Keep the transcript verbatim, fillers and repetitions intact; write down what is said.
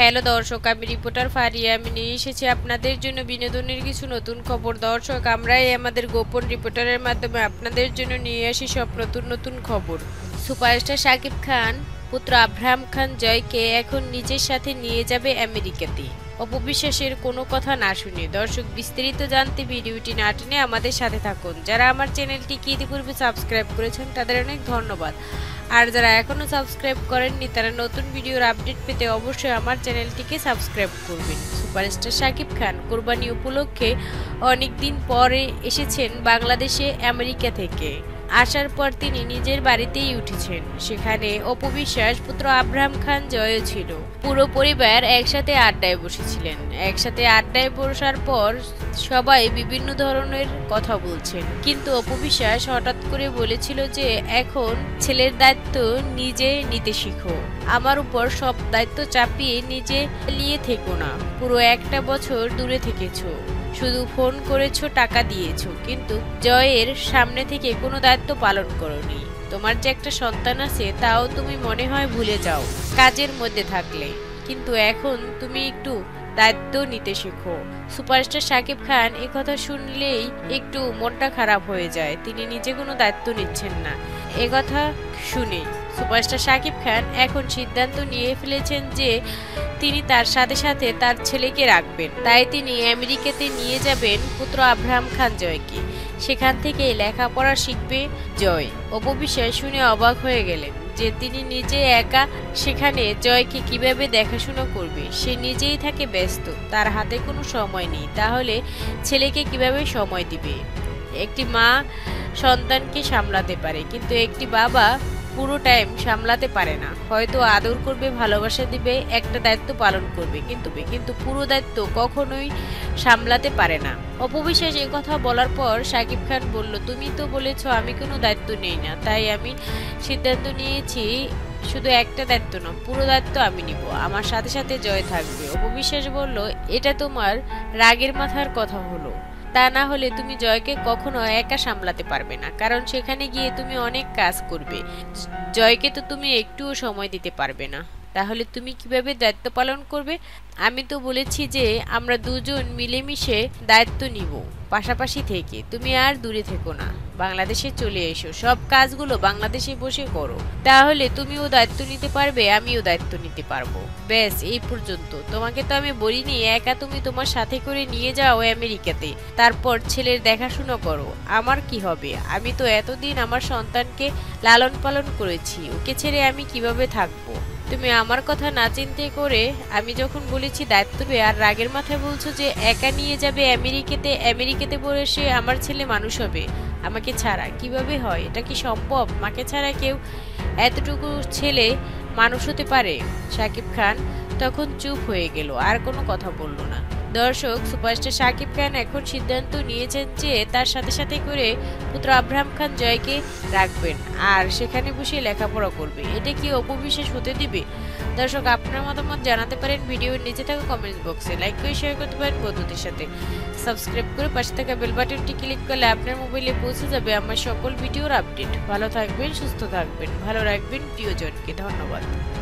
Hello দর্শক, আমি reporter Faria. আমি নিয়ে এসেছি আপনাদের জন্য বিনোদনের কিছু নতুন খবর। দর্শক, আমরাই আমাদের গোপন রিপোর্টারের মাধ্যমে আপনাদের জন্য নিয়ে আসি সব নতুন নতুন খবর। সুপারস্টার শাকিব খান পুত্র আব্রাহাম খান জয়কে এখন নিজের সাথে নিয়ে যাবে আমেরিকাতে। অপবিশ্বাসের কোনো কথা না শুনে দর্শক, বিস্তারিত জানতে ভিডিওটি না টেনে আমাদের সাথে থাকুন। যারা আমার চ্যানেলটি ইতিপূর্বে সাবস্ক্রাইব করেছেন তাদের অনেক ধন্যবাদ, আর যারা এখনও সাবস্ক্রাইব করেননি তারা নতুন ভিডিওর আপডেট পেতে অবশ্যই আমার চ্যানেলটিকে সাবস্ক্রাইব করবেন। সুপারস্টার শাকিব খান কোরবানি উপলক্ষে অনেক দিন পরে এসেছেন বাংলাদেশে আমেরিকা থেকে। আসার পর তিনি নিজের বাড়িতেই উঠেছেন। সেখানে অপবিশ্বাস পুত্র আব্রাহাম খান জয়ও ছিল। পুরো পরিবার একসাথে আড্ডায় বসেছিলেন। একসাথে আড্ডায় বসার পর সবাই বিভিন্ন ধরনের কথা বলছেন, কিন্তু অপবিশ্বাস হঠাৎ করে বলেছিল যে এখন ছেলের দায়িত্ব নিজে নিতে শিখো, আমার উপর সব দায়িত্ব চাপিয়ে নিজে নিয়ে থেকো না। পুরো একটা বছর দূরে থেকেছো, শুধু ফোন করেছো, টাকা দিয়েছো, কিন্তু জয়ের সামনে থেকে কোনো দায়িত্ব পালন করোনি। তোমার যে একটা সন্তান আছে তাও তুমি মনে হয় ভুলে যাও কাজের মধ্যে থাকলে, কিন্তু এখন তুমি একটু দায়িত্ব নিতে শেখো। সুপারস্টার শাকিব খান এ কথা শুনলেই একটু মনটা খারাপ হয়ে যায়। তিনি নিজে কোনো দায়িত্ব নিচ্ছেন না। এ কথা শুনে সুপারস্টার শাকিব খান এখন সিদ্ধান্ত নিয়ে ফেলেছেন যে তিনি তার সাথে সাথে তার ছেলেকে রাখবেন। তাই তিনি আমেরিকাতে নিয়ে যাবেন পুত্র আব্রাহাম খান জয়কে। সেখান থেকে লেখাপড়া শিখবে জয়। অপবিশ্বাস শুনে অবাক হয়ে গেলেন যে তিনি নিজে একা সেখানে জয়কে কিভাবে দেখাশোনা করবে। সে নিজেই থাকে ব্যস্ত, তার হাতে কোনো সময় নেই। তাহলে ছেলেকে কিভাবে সময় দিবে? একটি মা সন্তানকে সামলাতে পারে, কিন্তু একটি বাবা পুরো টাইম সামলাতে পারে না। হয়তো আদর করবে, ভালোবাসা দিবে, একটা দায়িত্ব পালন করবে, কিন্তু কিন্তু পুরো দায়িত্ব কখনোই সামলাতে পারে না। অপবিশ্বাস এ কথা বলার পর শাকিব খান বলল, তুমি তো বলেছ আমি কোনো দায়িত্ব নেই না, তাই আমি সিদ্ধান্ত নিয়েছি শুধু একটা দায়িত্ব না, পুরো দায়িত্ব আমি নিব, আমার সাথে সাথে জয় থাকবে। অপবিশ্বাস বলল, এটা তোমার রাগের মাথার কথা হলো। তা না হলে তুমি জয়কে কখনো একা সামলাতে পারবে না, কারণ সেখানে গিয়ে তুমি অনেক কাজ করবে। জয়কে তো তুমি একটুও সময় দিতে পারবে না, তাহলে তুমি কিভাবে দায়িত্ব পালন করবে? আমি তো বলেছি যে আমরা দুজন মিলেমিশে দায়িত্ব নিব পাশাপাশি থেকে। তুমি আর দূরে থেকো না, বাংলাদেশে চলে এসো, সব কাজগুলো বাংলাদেশে বসে করো, তাহলে তুমিও দায়িত্ব নিতে পারবে, আমিও দায়িত্ব নিতে পারবো। ব্যাস এই পর্যন্ত। তোমাকে তো আমি বলিনি একা তুমি তোমার সাথে করে নিয়ে যাও আমেরিকাতে, তারপর ছেলের দেখাশুনো করো। আমার কি হবে? আমি তো এতদিন আমার সন্তানকে লালন পালন করেছি, ওকে ছেড়ে আমি কিভাবে থাকবো? তুমি আমার কথা না চিন্তে করে আমি যখন বলেছি দায়িত্ব নেবে, আর রাগের মাথায় বলছো যে একা নিয়ে যাবে আমেরিকাতে, আমেরিকাতে বসে আমার ছেলে মানুষ হবে আমাকে ছাড়া। কিভাবে হয়? এটা কি সম্ভব? মাকে ছাড়া কেউ এতটুকু ছেলে মানুষ হতে পারে? শাকিব খান তখন চুপ হয়ে গেল, আর কোনো কথা বলল না। দর্শক, সুপারস্টার শাকিব খান এখন সিদ্ধান্ত নিয়েছেন যে তার সাথে সাথে করে পুত্র আব্রাহাম খান জয়কে রাখবেন, আর সেখানে বসে লেখাপড়া করবে। এটা কি অপবিশ্বাস হতে দিবে? দর্শক, আপনার মতামত জানাতে পারেন ভিডিওর নিচে থাকা কমেন্ট বক্সে। লাইক করে শেয়ার করতে পারেন বন্ধুদের সাথে। সাবস্ক্রাইব করে পাশে থাকা বেল বাটনটি ক্লিক করলে আপনার মোবাইলে পৌঁছে যাবে আমার সকল ভিডিওর আপডেট। ভালো থাকবেন, সুস্থ থাকবেন, ভালো রাখবেন প্রিয়জনকে। ধন্যবাদ।